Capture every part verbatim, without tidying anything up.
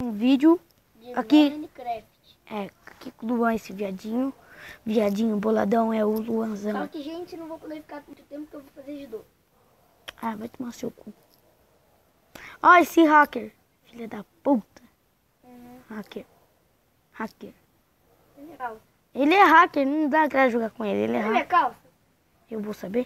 Um vídeo de aqui. Minecraft. É, aqui com o Luan, esse viadinho. Viadinho boladão é o Luanzão. Só que, gente, não vou poder ficar muito tempo porque eu vou fazer judô. Ah, vai tomar seu cu. Ó, esse hacker. Filha da puta. Uhum. Hacker. Hacker. Minha calça. Ele é hacker, não dá pra jogar com ele. Ele é Cadê minha hacker. calça? Eu vou saber.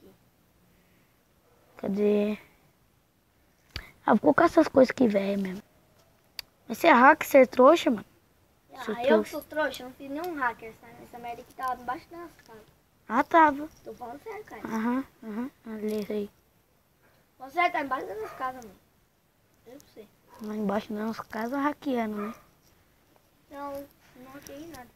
Cadê? Ah, vou colocar essas coisas aqui, velho, mesmo. Mas você é hacker, você é trouxa, mano? Seu Ah, eu que trouxa. sou trouxa, eu não fiz nenhum hacker, sabe? Essa merda que tava embaixo da nossa casa. Ah, tava. Tô falando sério, cara. Aham, aham. Olha isso aí. Você tá embaixo da nossa casa, mano. Eu não sei. Lá embaixo da nossa casa, hackeando, né? Não, não hackeei nada.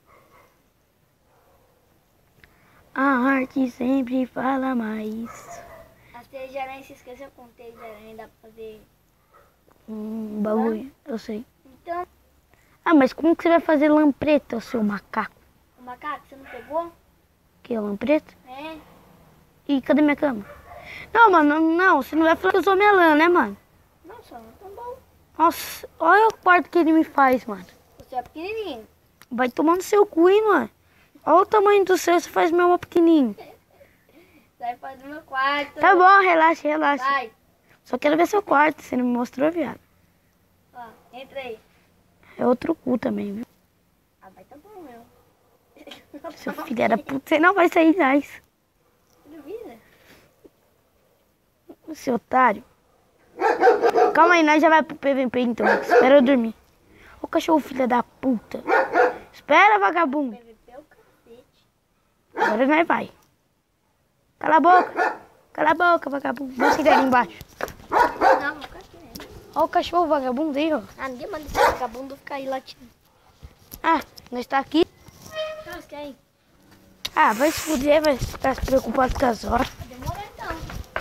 A arte sempre fala mais. As teias de aranha, se esqueceu com teia de aranha, dá pra fazer. Um bagulho, eu sei. Então, Ah, mas como que você vai fazer lampreta, seu macaco? o macaco, você não pegou? Que é lampreta? É. E cadê minha cama? Não, mano, não. Você não vai falar que eu sou minha lã, né, mano? Não, só não tão bom. Nossa, olha o quarto que ele me faz, mano. Você é pequenininho. Vai tomar no seu cu, hein, mano. Olha o tamanho do seu, você faz meu pequenininho. Sai fora do meu quarto. Tá bom, relaxa, relaxa. Vai. Só quero ver seu quarto, você não me mostrou, viado. Ó, entra aí. É outro cu também, viu? Ah, vai tá bom, meu. Seu filho era puta, você não vai sair mais. Duvida? Seu otário. Calma aí, nós já vai pro P V P então. Espera eu dormir. Ô cachorro filha da puta. Espera, vagabundo. P V P é o cacete. Agora nós vai. Cala a boca. Cala a boca, vagabundo. Vou sentar ali embaixo. Não, vou ficar aqui mesmo. Ó o cachorro vagabundo aí, ó. Ah, ninguém manda esse vagabundo ficar aí latindo. Ah, nós tá aqui. Não, você quer ir? Ah, vai se fuder, vai ficar se preocupado com as horas. Demora então.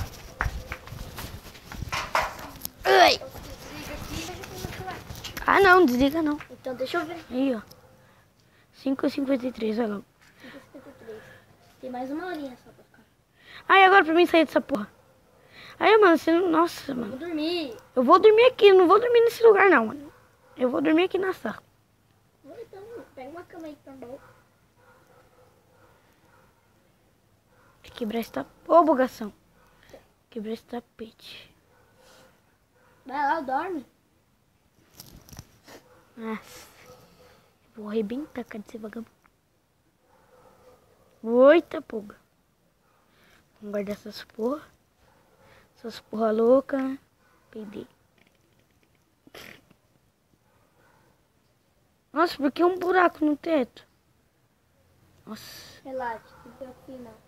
Ai. Desliga aqui e deixa eu celular. Ah, não, desliga não. Então deixa eu ver. Aí, ó. cinco e cinquenta e três, olha lá. cinco e cinquenta e três. Tem mais uma horinha só pra ficar. Ai, agora pra mim sair dessa porra. Aí, mano, você não... Nossa, Vou mano. dormir. Eu vou dormir aqui, não vou dormir nesse lugar não, mano. Eu vou dormir aqui na sala. Então, pega uma cama aí também. Quebrar esse tapete. Ô, bugação. Quebrar esse tapete. Vai lá, dorme. Nossa. Vou arrebentar a cara desse vagabundo. Oita, pulga. Vamos guardar essas porra. Essas porra louca, né? Peidei. Nossa, por que um buraco no teto? Nossa. Relaxa, não tem fim não.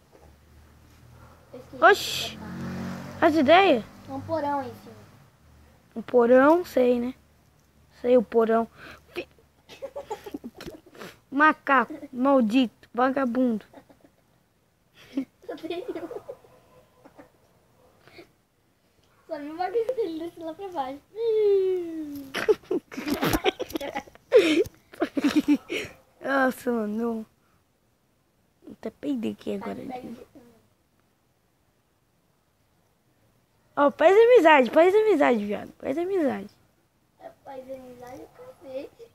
Oxi. Faz ideia? Tem um porão aí em cima. Um porão, sei, né? Sei o porão. Fi- Macaco, maldito, vagabundo. Só tem um. Só não vai ver ele desce lá pra baixo. Nossa, mano. Até peidei aqui agora. Ó, faz amizade, faz amizade, viado. Faz amizade. Faz amizade o cacete.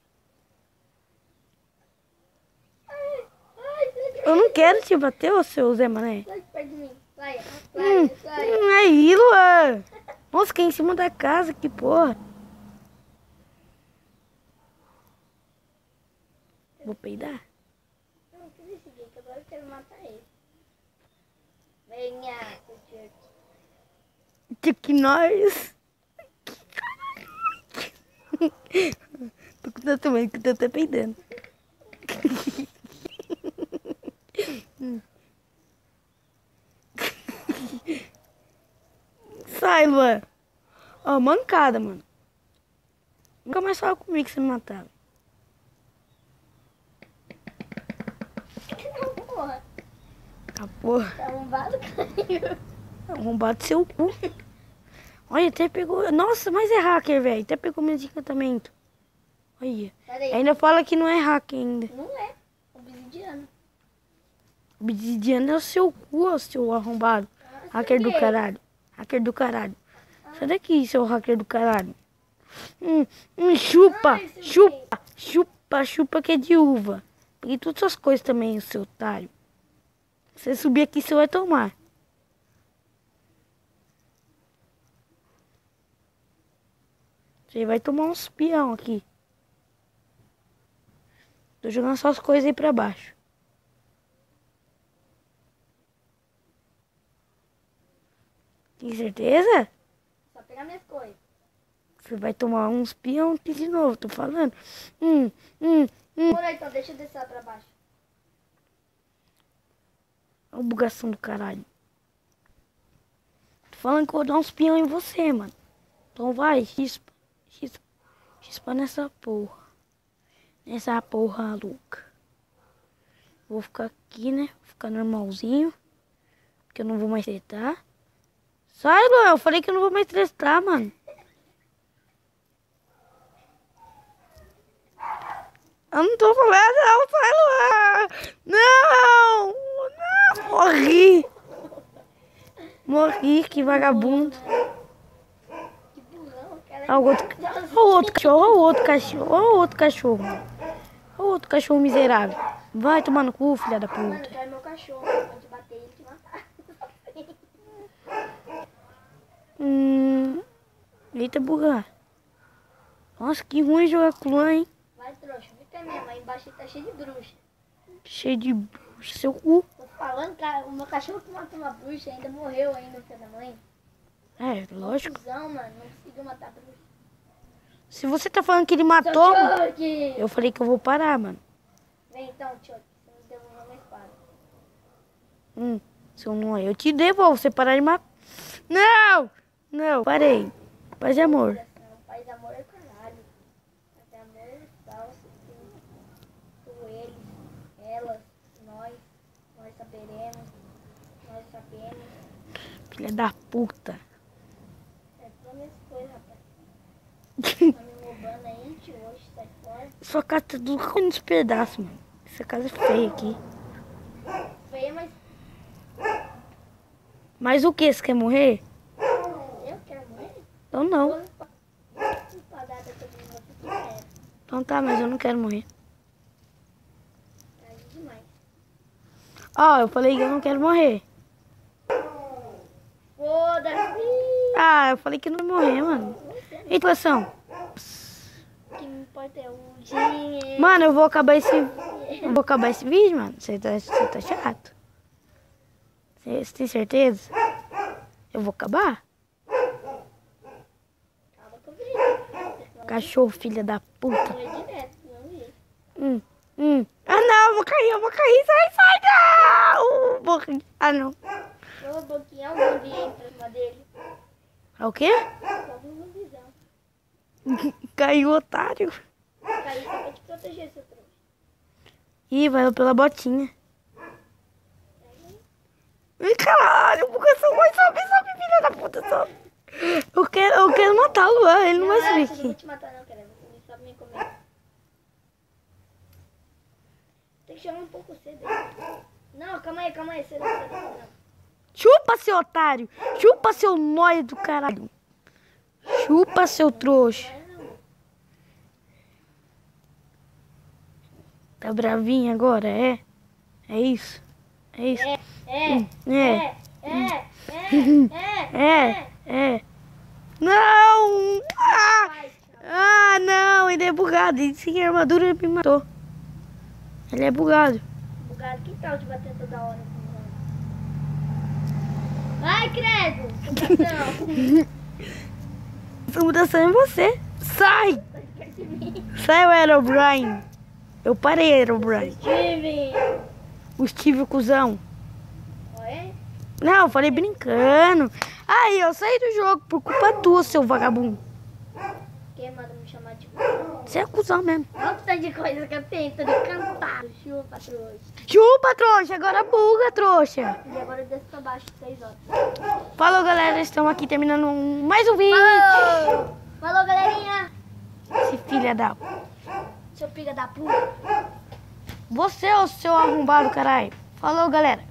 Ai, ai, Eu não quero te bater, ô seu Zé Mané. sai de perto de mim. Sai, Hum, sai, sai. hum, aí, Luan. Nossa, que é em cima da casa, que porra. Vou peidar? Não, que desse jeito, agora eu quero matar ele. Venha, seu Que nós. Tô com tanto medo que tô até peidando. Sai, Luan. Ó, mancada, mano. Nunca mais fala comigo que você me matava. Porra, Ah, porra. tá arrombado, caiu. Arrombado seu cu. Olha, até pegou. Nossa, mas é hacker, velho. Até pegou meu encantamento. Olha. Peraí, Ainda fala que não é hacker ainda. não é. Obsidiano. Obsidiano é o seu cu, ô, seu arrombado. Ah, Hacker do sei. caralho. Hacker do caralho. Sai daqui, seu hacker do caralho. Hum, hum, chupa, Ai, seu chupa, chupa, chupa que é de uva. Peguei todas as coisas também, seu otário. Você subir aqui, você vai tomar. Você vai tomar uns peão aqui. Tô jogando só as coisas aí pra baixo. Tem certeza? Só pegar minhas coisas. Você vai tomar uns peão aqui de novo, tô falando. Hum, hum, hum. Por aí, então, deixa eu descer lá pra baixo. Olha a bugação do caralho. Tô falando que eu vou dar uns peão em você, mano. Então vai, chispa. Chispa, chispa nessa porra. Nessa porra louca. Vou ficar aqui, né? Vou ficar normalzinho. Porque eu não vou mais tretar. Sai, Luan. Eu falei que eu não vou mais tretar, mano. Eu não tô falando, não. Sai, Luan. Não. Não. Morri. Morri, que vagabundo. Que burrão, cara. Olha o outro, olha o outro cachorro, olha o outro cachorro, olha o outro cachorro. Olha o outro cachorro miserável. Vai tomar no cu, filha da Mano, puta. eu quero meu cachorro. Pode bater ele e te matar. Hum. Eita, bugar. Nossa, que ruim jogar com o Luan, hein? Vai, trouxa. Fica mesmo. Aí embaixo tá cheio de bruxa. Cheio de bruxa, seu cu. Tô falando, cara, o meu cachorro que matou uma bruxa ainda morreu ainda, filho da mãe. É, lógico. Cusão, mano. Não conseguiu matar a bruxa. Se você tá falando que ele matou, Seu Chuck! eu falei que eu vou parar, mano. Vem então, Chuck. Você me devolveu minha espada. Hum, se eu não, eu te devolvo, você parar de matar. Não! Não, parei. Paz e amor. Não, paz e amor é caralho. Paz e amor é falso. Tu, tu, eles, elas, nós. Nós saberemos. Nós sabemos. Filha da puta. É todas minhas coisas, rapaz. Tá me roubando aí, tio. Hoje sai fora. Sua casa tá tudo caindo nos pedaços, mano. Essa casa é feia aqui. Feia, mas Mas o que? Você quer morrer? eu quero morrer. Então não. Todas as espadadas que eu vi você que quer. Então tá, mas eu não quero morrer. É demais. Ó, eu falei que eu não quero morrer. Foda-se! Ah, eu falei que não ia morrer, mano. E situação? O que me importa é o dinheiro. Mano, eu vou acabar esse. Eu vou acabar esse vídeo, mano. Você tá, você tá chato. Você você tem certeza? Eu vou acabar? Acaba com o vídeo. Cachorro, filha da puta. Foi direto, não vi. Hum, hum. Ah não, eu vou cair, eu vou cair. Sai, sai, não! Morri. Ah não. Ô, boquinha, olha o zumbi aí pra cima dele. É o quê? Só um zumbizão. Caiu, otário. Caiu só pra te proteger, seu trouxa. Ih, vai pela botinha. Ih, caralho, porque só vai subir, sobe, filha da puta, sobe. Eu quero, eu quero matar o Luan, ele não vai subir Relaxa, não vou aqui. te matar não, cara. Você só me comer. Tem que chamar um pouco cedo. Não, calma aí, calma aí. Cedo, cedo, cedo. Chupa, seu otário. Chupa, seu nóia do caralho. Chupa, seu trouxa. Tá bravinho agora, é? É isso? É isso? É, é, É, é, é, é, é, é, é. Não! Ah, Vai, tchau. ah, não, ele é bugado. Ele sem armadura ele me matou. Ele é bugado. Bugado, que tal de bater toda hora? Vai, credo! Mutação. Essa mutação é você. Sai! Sai, o Herobrine. Eu parei, Herobrine. Steven! O Steve, o cuzão. Oi? Não, eu falei brincando. Aí, eu saí do jogo por culpa tua, seu vagabundo. Quem manda me chamar de cuzão? Você é cuzão mesmo. Olha o tanto de coisa que eu tenho, tô de cantar. Chupa, trouxa. Chupa, trouxa. Agora buga, trouxa. E agora eu desço pra baixo, três horas. Falou, galera. Estamos aqui terminando um- mais um vídeo. Falou! Falou, galerinha! Esse filha da... Seu filho da puta. Você é o seu arrombado, caralho. Falou, galera.